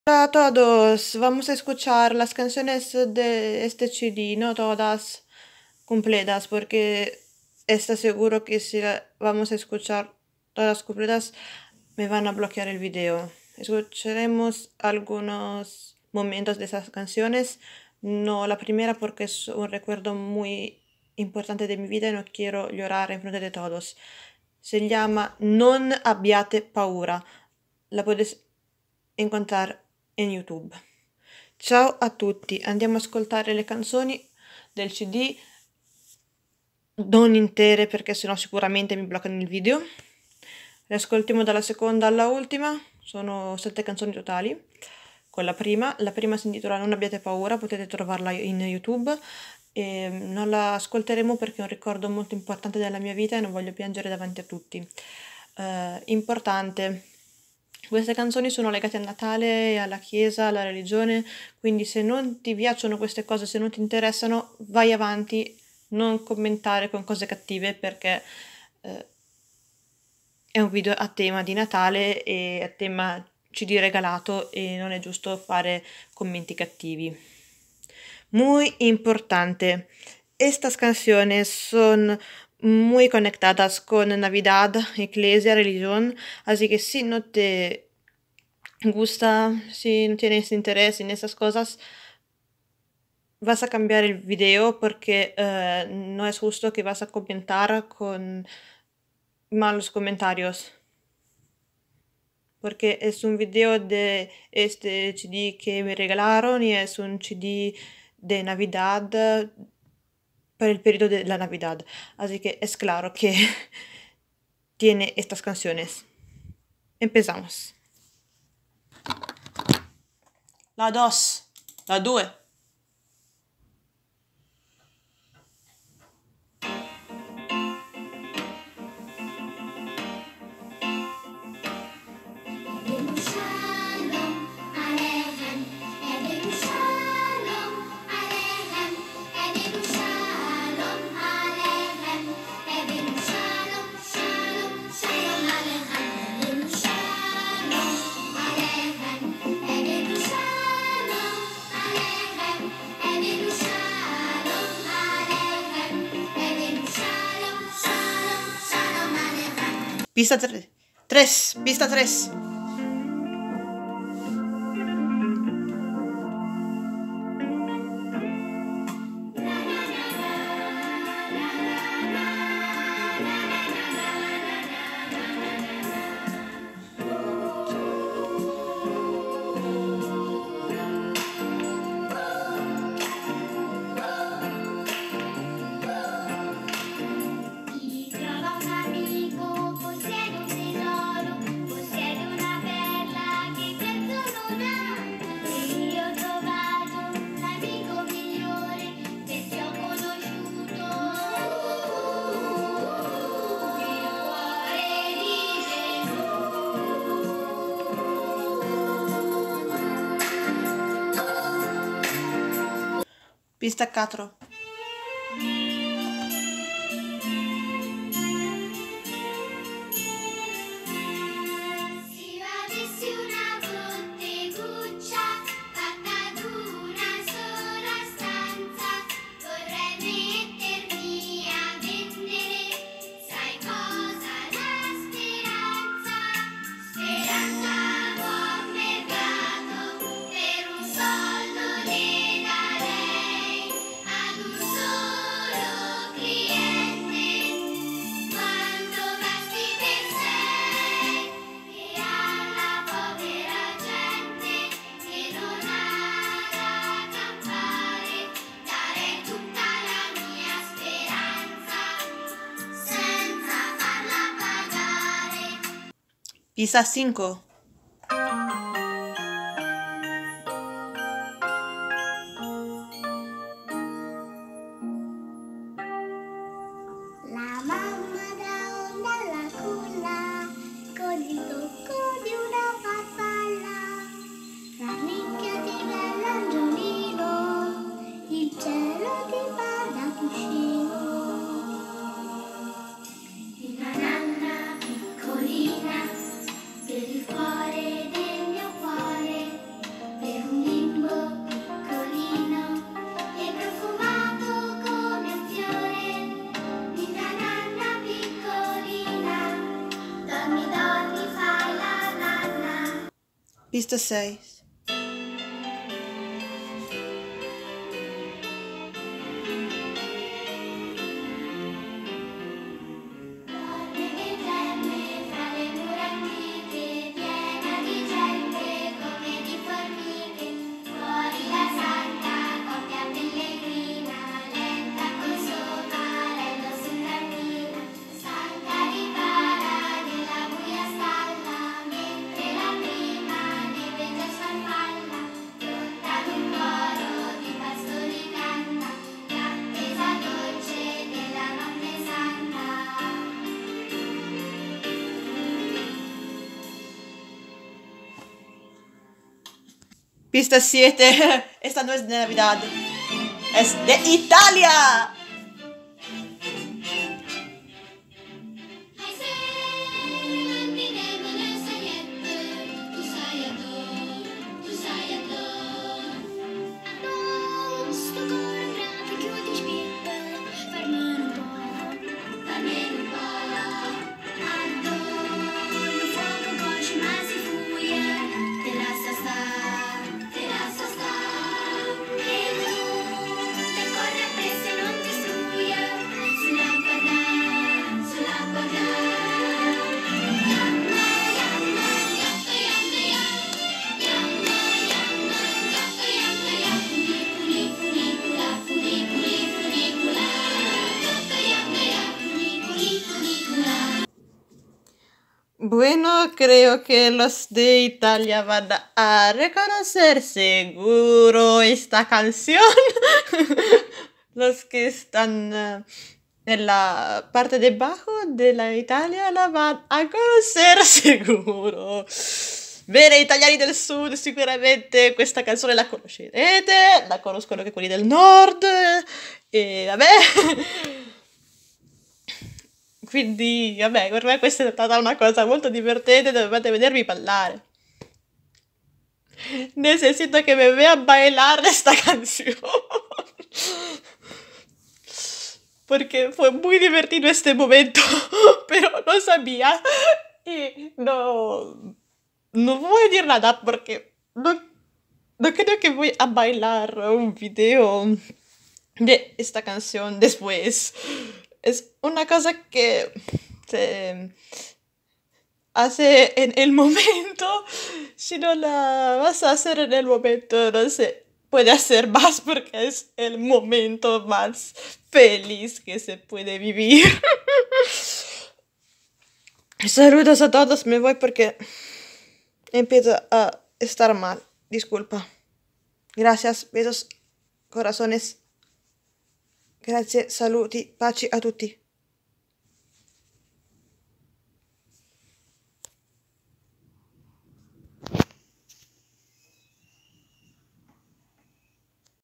Hola a todos, vamos a escuchar las canciones de este CD, no todas completas, porque está seguro que si vamos a escuchar todas completas me van a bloquear el video. Escucharemos algunos momentos de esas canciones, no la primera porque es un recuerdo muy importante de mi vida y no quiero llorar en frente de todos. Si llama Non abbiate paura, la puedes encontrar in YouTube. Ciao a tutti, andiamo ad ascoltare le canzoni del CD, non intere perché sennò sicuramente mi bloccano il video. Le ascoltiamo dalla seconda alla ultima, sono 7 canzoni totali. Con la prima si intitola Non abbiate paura, potete trovarla in YouTube. E non la ascolteremo perché è un ricordo molto importante della mia vita e non voglio piangere davanti a tutti. Importante. Queste canzoni sono legate a Natale, alla Chiesa, alla religione, quindi se non ti piacciono queste cose, se non ti interessano, vai avanti, non commentare con cose cattive perché è un video a tema di Natale e a tema CD regalato e non è giusto fare commenti cattivi. Muy importante. Estas canciones son muy conectadas con Navidad, Iglesia, religión, así que si no te gusta, si no tienes interés en esas cosas, vas a cambiar el video porque no es justo que vas a comentar con malos comentarios. Porque es un video de este CD que me regalaron y es un CD de Navidad para el periodo de la Navidad. Así que es claro que tiene estas canciones. Empezamos. La 2, la 2. Pista 3. 3. Pista 3. Pista 4. Pista 5. La mamma da onda alla culla con il tocco di una farfalla, rannicchia di bell'angiolino, il cielo ti fa da cuscino. Una nanna piccolina per il cuore Pista 6. Dorme e gemme fra le mura antiche, piena di gente come di formiche. Fuori la santa coppia pellegrina, lenta col suo marello su cammina. Stanca ripara nella buia stalla, mentre la prima neve farfalla. Pronta ad un coro di pastori canta, l'attesa dolce della notte santa. Pista 7. Esta no es de Navidad. Es de Italia. Ai servi devono sagliette, tu sai adoro. Sto coro grande che ti spinta, farmene un po'. Adoro, il fuoco cosce ma si fuia, te lascia sta. E tu, te corre appresso e non ti struia, sull'acqua da. Yamma, yamma, gatto, yamma, yamma, yamma, gatto, yamma, funicula, funicula, gatto, yamma, funicula. Bueno, creo que los de Italia van a reconocer seguro esta canción. Los que están en la parte de abajo de la Italia la van a conocer seguro. Bene, italiani del sud, sicuramente questa canzone la conoscerete, la conoscono anche quelli del nord, e vabbè. Quindi, vabbè, per me questa è stata una cosa molto divertente, dovete vedermi ballare. Necesito que me vean bailar esta canción. Porque fue muy divertido este momento, pero no sabía. Y no voy a decir nada porque no creo que voy a bailar un video de esta canción después. Es una cosa que se hace en el momento. Si no la vas a hacer en el momento, no se puede hacer más porque es el momento más feliz que se puede vivir. Saludos a todos, me voy porque empiezo a estar mal. Disculpa. Gracias, besos, corazones. Grazie, saluti, paci a tutti.